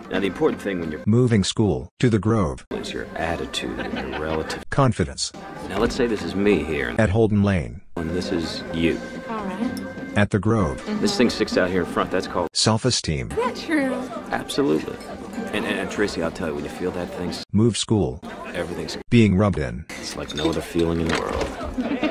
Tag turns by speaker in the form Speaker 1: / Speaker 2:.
Speaker 1: Now the important thing when you're
Speaker 2: moving school to the Grove
Speaker 1: is your attitude and your relative
Speaker 2: confidence.
Speaker 1: Now let's say this is me here,
Speaker 2: At Holden Lane,
Speaker 1: and this is you.
Speaker 3: Alright.
Speaker 2: at the Grove,
Speaker 1: This thing sticks out here in front, that's called
Speaker 2: self-esteem.
Speaker 3: Is that true?
Speaker 1: absolutely. And Tracy, I'll tell you, when you feel that thing,
Speaker 2: Move school,
Speaker 1: everything's
Speaker 2: being rubbed in.
Speaker 1: it's like no other feeling in the world.